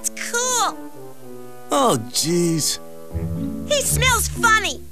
That's cool. Oh, jeez. He smells funny.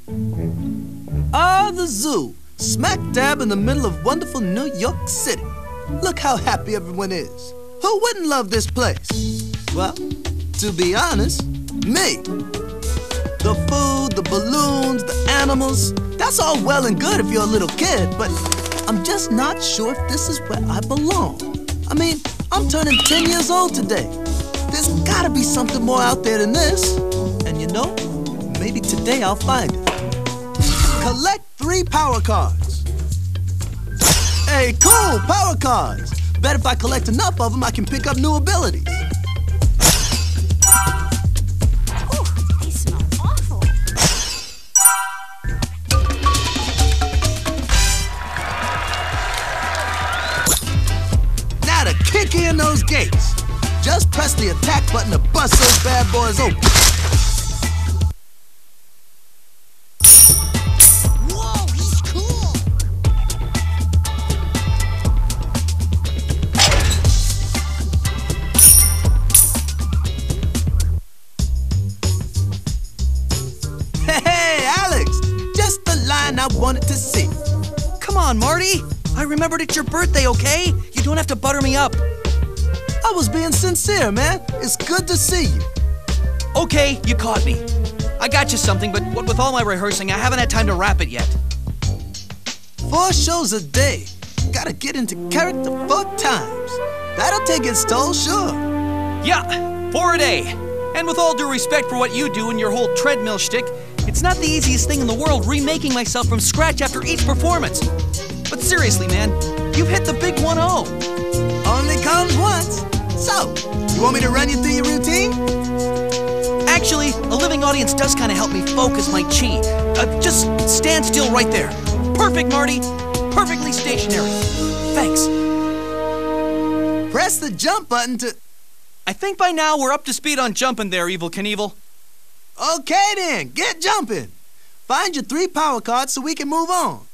Ah, the zoo. Smack dab in the middle of wonderful New York City. Look how happy everyone is. Who wouldn't love this place? Well, to be honest, me. The food, the balloons, the animals, that's all well and good if you're a little kid, but I'm just not sure if this is where I belong. I mean, I'm turning 10 years old today. There's gotta be something more out there than this. And you know, maybe today I'll find it. Collect 3 power cards. Hey, cool, power cards. Bet if I collect enough of them, I can pick up new abilities. Ooh, they smell awful. Now to kick in those gates. Just press the attack button to bust those bad boys open. Whoa, he's cool. Hey, Alex! Just the line I wanted to see. Come on, Marty. I remembered it's your birthday, okay? You don't have to butter me up. I was being sincere, man. It's good to see you. Okay, you caught me. I got you something, but what with all my rehearsing, I haven't had time to wrap it yet. 4 shows a day. Gotta get into character 4 times. That'll take its toll, sure. Yeah, 4 a day. And with all due respect for what you do and your whole treadmill shtick, it's not the easiest thing in the world remaking myself from scratch after each performance. But seriously, man, you've hit the big 1-0. Only comes once. So, you want me to run you through your routine? Actually, a living audience does kind of help me focus my chi. Just stand still right there. Perfect, Marty. Perfectly stationary. Thanks. Press the jump button to... I think by now we're up to speed on jumping there, Evel Knievel. Okay then, get jumping. Find your 3 power cards so we can move on.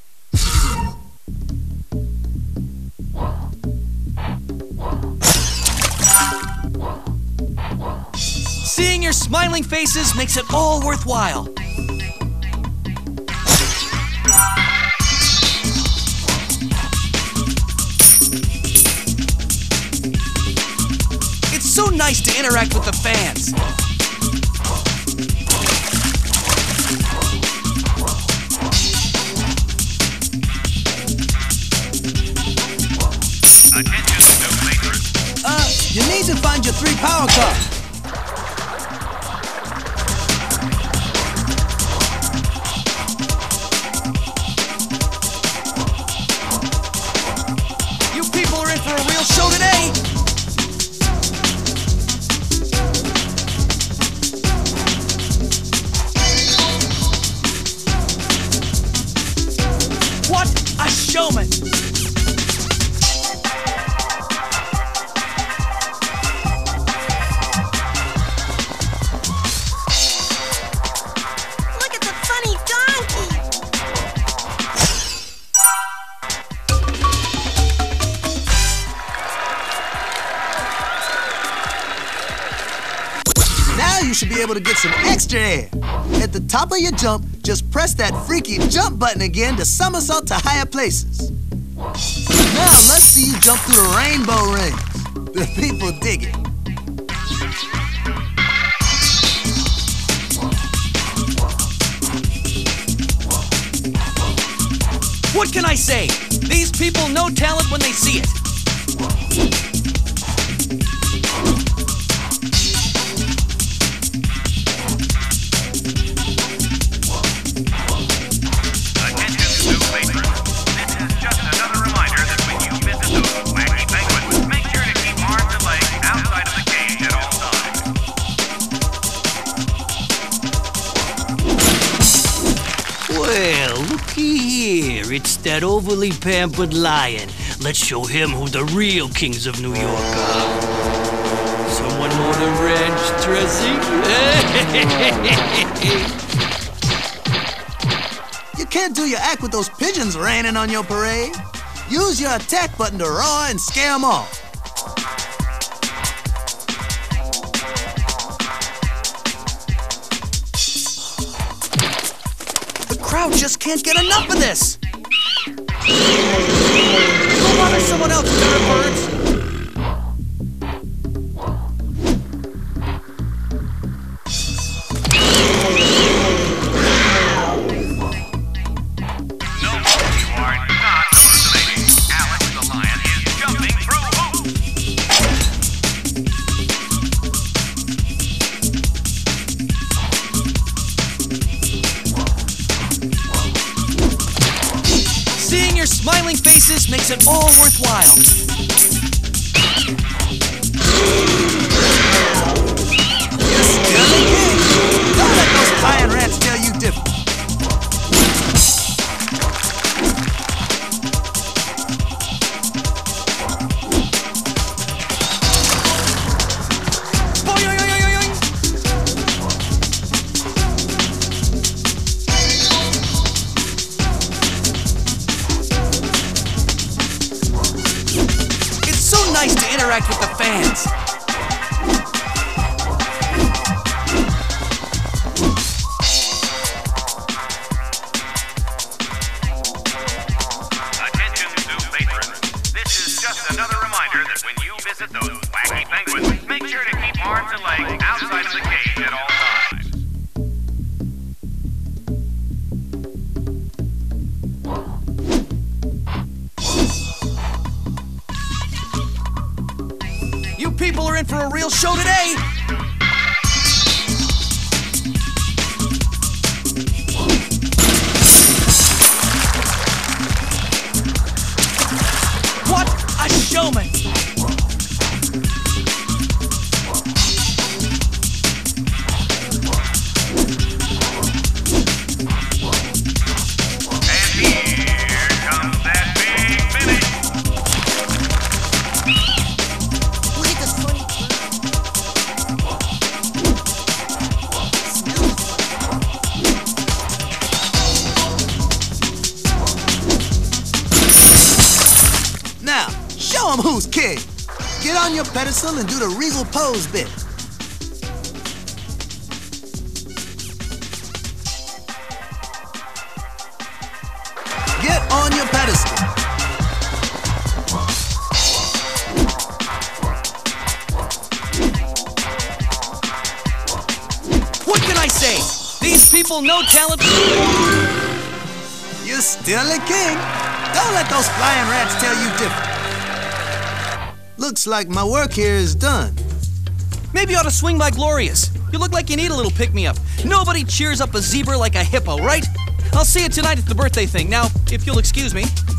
Seeing your smiling faces makes it all worthwhile. It's so nice to interact with the fans. Attention, new patrons. You need to find your 3 power cards. You people are in for a real show today. What a showman! Look at the funny donkey. Now you should be able to get some extra air. At the top of your jump, just press that freaky jump button again to somersault to higher places. Now let's see you jump through the rainbow rings. The people dig it. What can I say? These people know talent when they see it. Attention, new patrons. This is just another reminder that when you visit those wacky penguins, make sure to keep arms and legs outside of the cage at all times. Well, looky here. It's that overly pampered lion. Let's show him who the real kings of New York are. Someone know the ranch dressing? You can't do your act with those pigeons raining on your parade. Use your attack button to roar and scare them off. just can't get enough of this. Go bother someone else, Mr. Birds. No, you are not hallucinating. Alex the lion is jumping through hoops. Seeing your smiling faces makes it all worthwhile. You're still the king. Don't let those flying rats tell you different. Boing, oing, oing, oing, oing. It's so nice to interact with the fans. Attention, zoo patrons. This is just another reminder that when you visit those wacky penguins, make sure to keep arms and legs outside of the cage at all times. You people are in for a real show today. What a showman! And here comes that big finish. Look at this funny Now, show 'em who's king. Get on your pedestal and do the regal pose bit. Get on your pedestal. What can I say? These people know talent. You're still a king. Don't let those flying rats tell you different. Looks like my work here is done. Maybe you ought to swing by Glorious. You look like you need a little pick-me-up. Nobody cheers up a zebra like a hippo, right? I'll see you tonight at the birthday thing. Now, if you'll excuse me.